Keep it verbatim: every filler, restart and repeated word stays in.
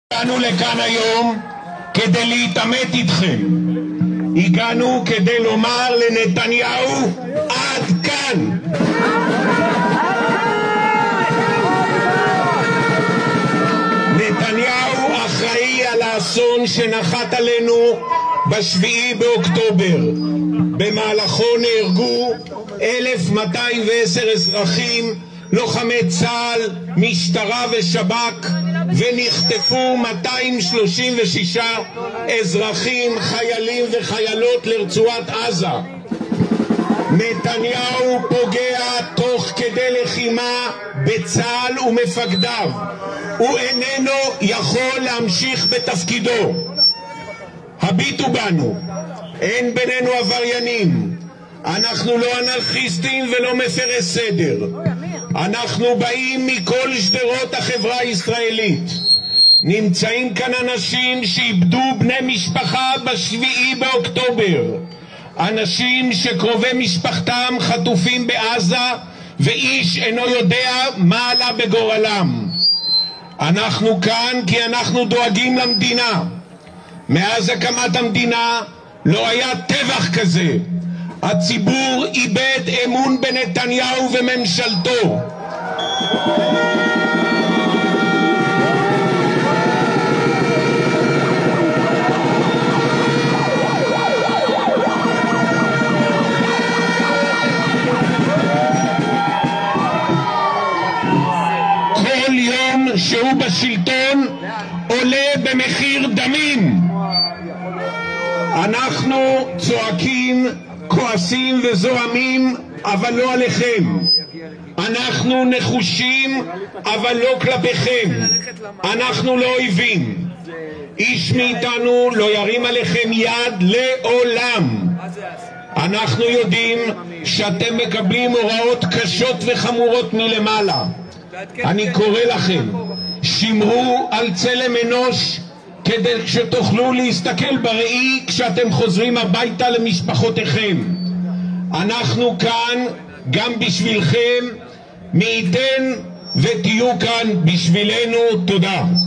הגענו לכאן היום כדי להתעמת איתכם. הגענו כדי לומר לנתניהו עד כאן. נתניהו אחראי על האסון שנחת עלינו בשביעי באוקטובר. במהלכו נהרגו אלף מאתיים ועשר אזרחים, לוחמי צה"ל, משטרה ושב"כ, ונחטפו מאתיים שלושים ושישה אזרחים, חיילים וחיילות לרצועת עזה. נתניהו פוגע תוך כדי לחימה בצה"ל ומפקדיו. הוא איננו יכול להמשיך בתפקידו. הביטו בנו, אין בינינו עבריינים. אנחנו לא אנרכיסטים ולא מפרי סדר. אנחנו באים מכל שדרות החברה הישראלית. נמצאים כאן אנשים שאיבדו בני משפחה בשביעי באוקטובר. אנשים שקרובי משפחתם חטופים בעזה ואיש אינו יודע מה עלה בגורלם. אנחנו כאן כי אנחנו דואגים למדינה. מאז הקמת המדינה לא היה טבח כזה. הציבור איבד אמון בנתניהו וממשלתו. כל יום שהוא בשלטון עולה במחיר דמים. אנחנו צועקים, כועסים וזועמים, אבל לא עליכם. אנחנו נחושים, אבל לא כלפיכם. אנחנו לא אויבים. איש מאיתנו לא ירים עליכם יד לעולם. אנחנו יודעים שאתם מקבלים הוראות קשות וחמורות מלמעלה. אני קורא לכם, שמרו על צלם אנוש כדי שתוכלו להסתכל בראי כשאתם חוזרים הביתה למשפחותיכם. אנחנו כאן גם בשבילכם. מי ייתן ותהיו כאן בשבילנו. תודה.